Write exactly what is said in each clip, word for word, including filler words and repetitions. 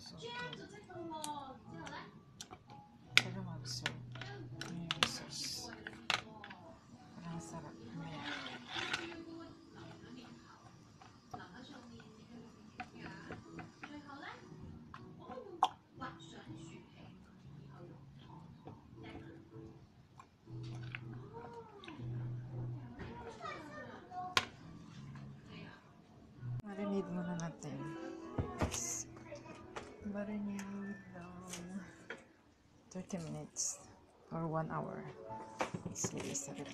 So, okay. Pero mag-serve. Ano yung sauce? Parang sarap. Marinate muna natin. Marinate down thirty minutes or one hour. It's really sarap.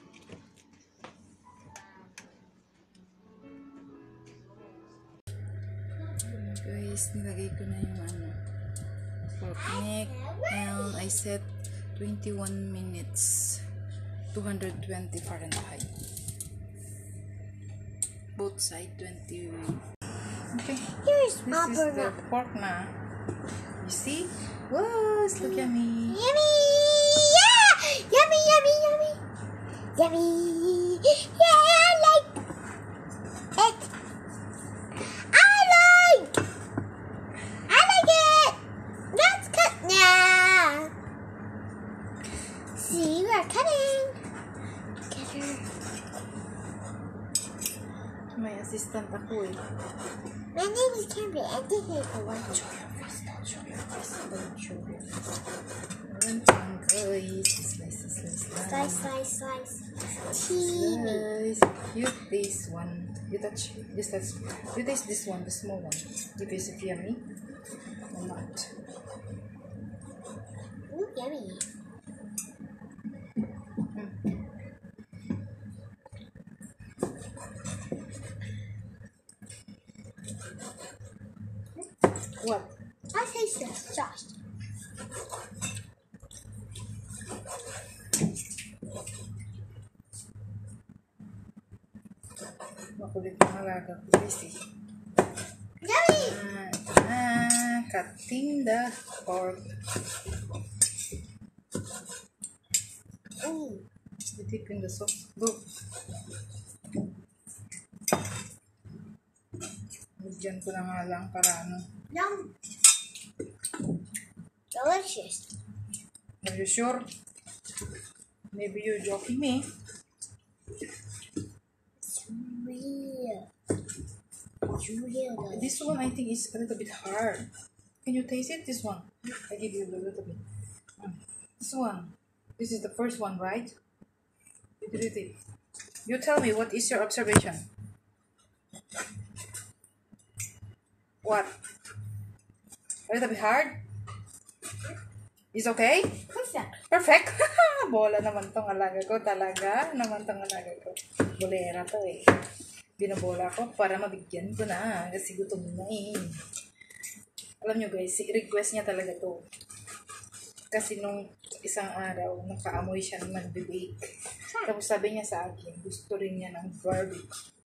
Guys, nilagay ko na yung ano, pork neck, and I set twenty-one minutes, two hundred twenty Fahrenheit. Both side twenty. Okay, Here's this is the pork na. You see? Wow, it's look yummy. Yummy! Yeah! Yummy, yummy, yummy! Yummy! Yeah, I like it! I like! I like it! Let's cut now! See, we're cutting! Together. May assistant ako eh. My name is Kimberly, and this is a one. Show your face, don't show your face, don't show your face. One thing, guys. Slice, slice, slice. Slice, slice, slice. Teeny. Slice. You taste one. You touch this. That's, you taste this one, the small one. You taste it yummy or not? Ooh, yummy. What? I taste the sauce. Makulit ng alaga ko, busy. Yummy! Ah, ah, cutting the pork. Ooh. You dip in the sauce. Look. Lagyan ko na nga lang para ano. Yum. Delicious. Are you sure? Maybe you're joking me. It's real. It's real. This one I think is a little bit hard. Can you taste it? This one. I give you a little bit. Mm. This one. This is the first one, right? You did it. You tell me, what is your observation? What? A little bit hard? Is okay? Perfect. Perfect. Bola naman tong alaga ko. Talaga naman tong alaga ko. Bolera to eh. Binabola ko para mabigyan ko na. Kasi gutom na eh. Alam nyo guys, request niya talaga to. Kasi nung isang araw, nakaamoy siya ng mag-bake. Tapos sabi niya sa akin, gusto rin niya ng barbecue.